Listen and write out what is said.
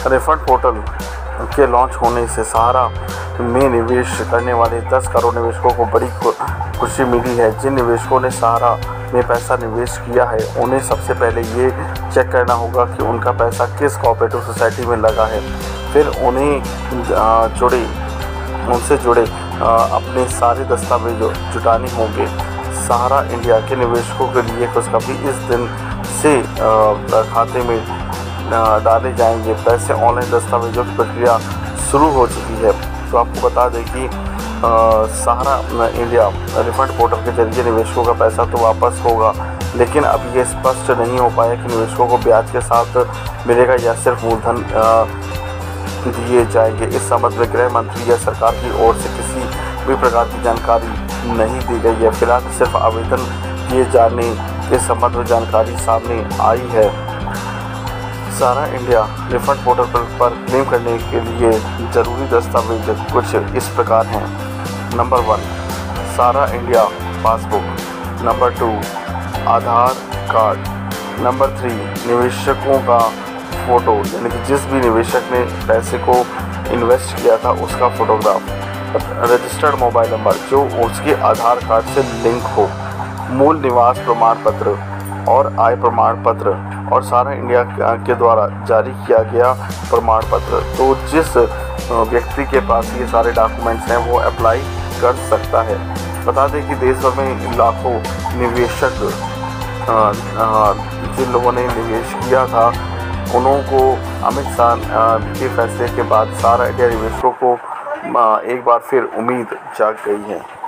Refund portal के launch होने से सहारा में निवेश करने वाले 10 करोड़ निवेशकों को बड़ी खुशी मिली है। जिन निवेशकों ने सहारा में पैसा निवेश किया है, उन्हें सबसे पहले ये चेक करना होगा कि उनका पैसा किस कोऑपरेटिव सोसाइटी में लगा है। फिर उनसे जुड़े अपने सारे दस्तावेज जुटाने होंगे। सहारा इंडिया के निवेशकों के लिए खुशखबरी, इस दिन से खाते में डाले जाएंगे पैसे। ऑनलाइन दस्तावेजों की प्रक्रिया शुरू हो चुकी है। तो आपको बता दें कि सहारा इंडिया रिफंड पोर्टल के जरिए निवेशकों का पैसा तो वापस होगा, लेकिन अब ये स्पष्ट नहीं हो पाया कि निवेशकों को ब्याज के साथ मिलेगा या सिर्फ मूलधन दिए जाएंगे। इस संबंध में गृह मंत्री या सरकार की ओर से किसी भी प्रकार की जानकारी नहीं दी गई है। फिलहाल सिर्फ आवेदन किए जाने के संबंध में जानकारी सामने आई है। सहारा इंडिया रिफंड पोर्टल पर क्लेम करने के लिए ज़रूरी दस्तावेज कुछ इस प्रकार हैं। Number 1, Sahara India passbook. Number 2, Aadhaar card. Number 3, निवेशकों का फ़ोटो, यानी कि जिस भी निवेशक ने पैसे को इन्वेस्ट किया था उसका फ़ोटोग्राफ। रजिस्टर्ड मोबाइल नंबर जो उसके आधार कार्ड से लिंक हो। मूल निवास प्रमाण पत्र और आय प्रमाण पत्र और सहारा इंडिया के द्वारा जारी किया गया प्रमाण पत्र। तो जिस व्यक्ति के पास ये सारे डॉक्यूमेंट्स हैं वो अप्लाई कर सकता है। बता दें कि देश भर में लाखों निवेशक जिन लोगों ने निवेश किया था उन्हों को अमित शाह के फैसले के बाद सहारा इंडिया निवेशकों को एक बार फिर उम्मीद जाग गई है।